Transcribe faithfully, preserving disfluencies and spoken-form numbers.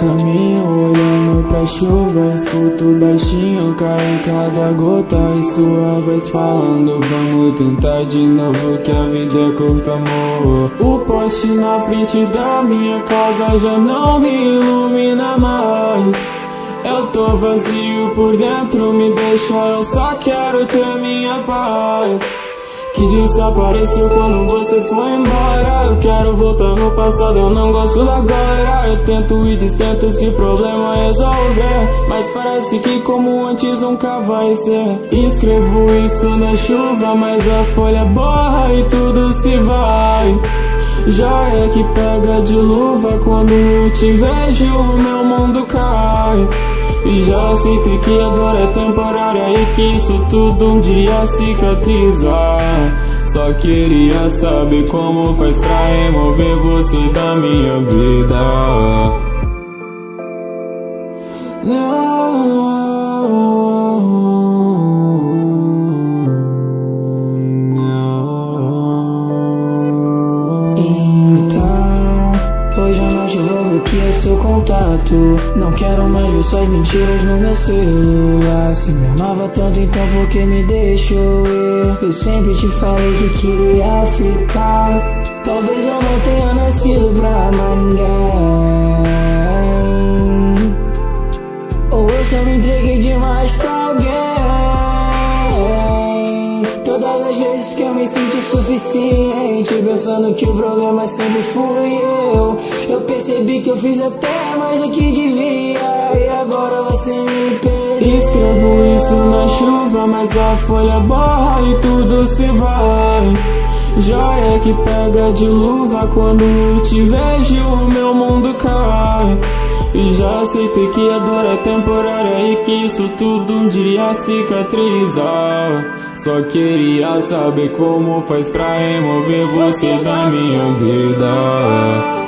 caminho olhando pra chuva, escuto baixinho cair cada gota e sua voz falando: vamos tentar de novo que a vida é curta, amor. O poste na frente da minha casa já não me ilumina mais. Eu tô vazio por dentro, me deixa, eu só quero ter minha paz. Que desapareceu quando você foi embora. Eu quero voltar no passado, eu não gosto da agora. Eu tento e destento esse problema resolver, mas parece que como antes nunca vai ser. Escrevo isso na chuva, mas a folha borra e tudo se vai. Já é que pega de luva quando eu te vejo, o meu mundo cai. E já aceitei que a dor é temporária e que isso tudo um dia cicatriza. Só queria saber como faz pra remover você da minha vida. Hoje à noite eu vou bloquear seu contato. Não quero mais ver suas mentiras no meu celular. Se me amava tanto, então por que me deixou ir? Eu sempre te falei que queria ficar. Talvez eu não tenha nascido pra amar ninguém, ou eu só me entreguei demais pra alguém. Todas as vezes que eu me senti suficiente, pensando que o problema sempre fui eu, eu percebi que eu fiz até mais do que devia, e agora você me perdeu. Escrevo isso na chuva, mas a folha borra e tudo se vai. Já é que pega de luva quando eu te vejo, o meu mundo cai. E já aceitei que a dor é temporária e que isso tudo um dia cicatriza. Só queria saber como faz pra remover você da minha vida.